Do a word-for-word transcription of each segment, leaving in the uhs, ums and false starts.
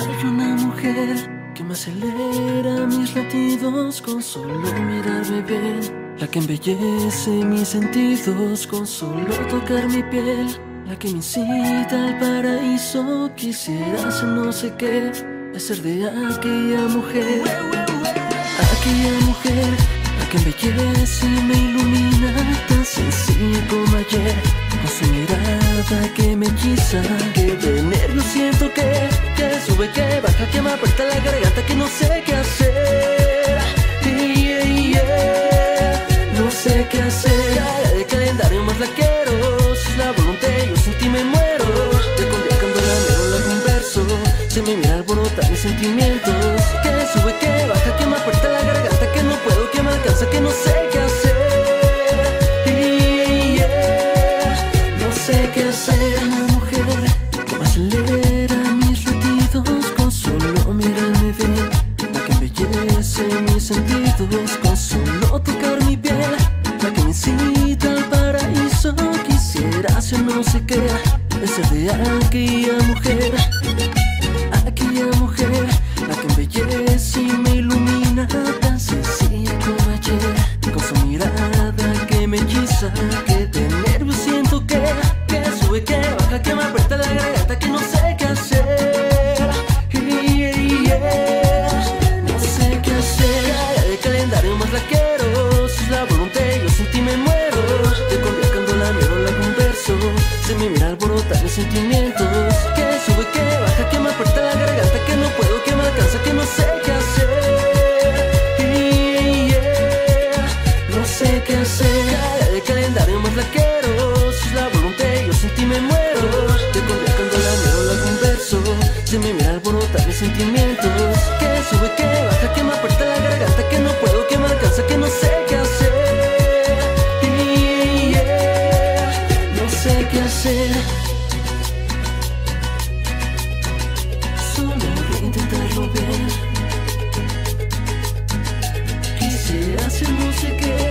Hay una mujer que me acelera mis latidos con solo mirarme bien, la que embellece mis sentidos con solo tocar mi piel, la que me incita al paraíso. Quisiera ser no sé qué, es ser de aquella mujer, aquella mujer, la que embellece y me ilumina, tan sencilla como ayer, con su mirada que me hechiza, que de nervios siento que, que sube, que baja, que me aprieta la garganta, que no sé qué hacer, yeah, yeah. No sé qué hacer, de calendario más la quiero, si es la voluntad yo sin ti me muero, de con día cuando la miro la converso, se me mira alborotar mis sentimientos, que sube, que baja, que me aprieta la garganta, que no puedo, que me alcanza, que no sé qué hacer, yeah, yeah. No sé qué hacer. Una mujer que me acelera mis latidos con solo mirarme bien, la que embellece mis sentidos con solo tocar mi piel, la que me incita al paraíso. Quisiera ser no sé qué, es ser de aquella mujer, aquella mujer, la que embellece y me ilumina, tan sencilla como ayer, con su mirada que me hechiza, que de nervios siento que, que sube, que baja, que me aprieta la garganta, que no sé qué hacer, yeah, yeah. No sé qué hacer, de calendario más la quiero, si es la voluntad yo sin ti me muero, de con día cuando la miro la converso, se me mira alborotar mis sentimientos, que sube, que baja, que me aprieta la garganta, que no puedo, que me alcanza, que no sé qué hacer, yeah, yeah. No sé qué hacer, de calendario más la quiero, si es la voluntad yo sin ti me muero, de con día cuando la miro la converso, se me mira alborotar mis sentimientos, que sube, que baja, que me aprieta la garganta, que no puedo, que me alcanza, que no sé qué hacer, yeah, yeah. No sé qué hacer. Solo voy a intentarlo bien, quisiera hacer no sé qué,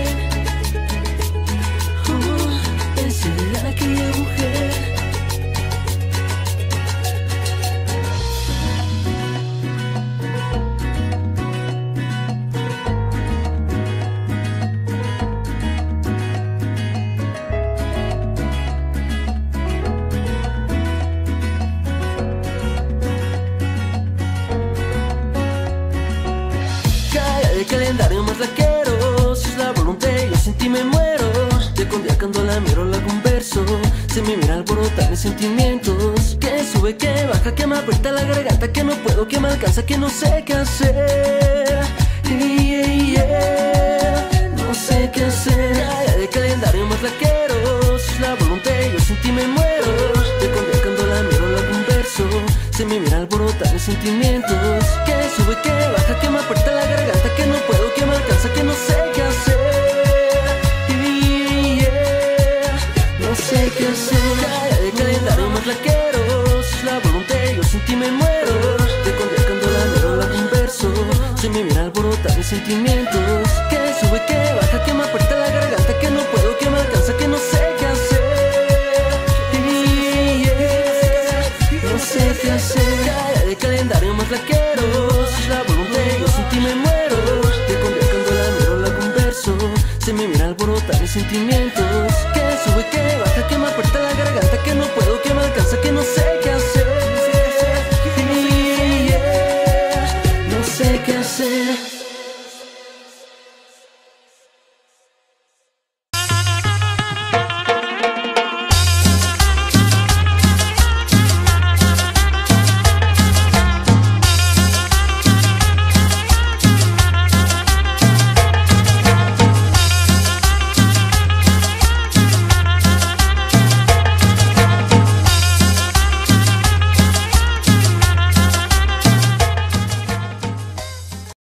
oh, es ser aquella mujer. De calendario más la quiero, si es la voluntad yo sin ti me muero, de con día cuando la miro la converso, se me mira alborotar mis sentimientos, que sube, que baja, que me aprieta la garganta, que no puedo, que me alcanza, que no sé qué hacer, yeah, yeah. No sé qué hacer, de calendario más la quiero, si es la voluntad yo sin ti me muero, de con día cuando la miro la converso, se me mira alborotar mis sentimientos, que sube, que baja, que me aprieta la garganta, que no puedo, que me alcanza, que no sé qué hacer, yeah, yeah. No sé qué hacer, de calendario más la quiero, si es la voluntad yo sin ti me muero, de con día cuando la miro la converso, se me mira alborotar mis sentimientos, que sube, que baja, que me aprieta la garganta, que no puedo, que me alcanza, que no sé qué hacer, yeah, yeah. No sé qué hacer, de calendario más la quiero, si es la voluntad yo sin ti me muero, de con día cuando la miro la converso, se me mira alborotar mis sentimientos, que sube, que baja, que me aprieta la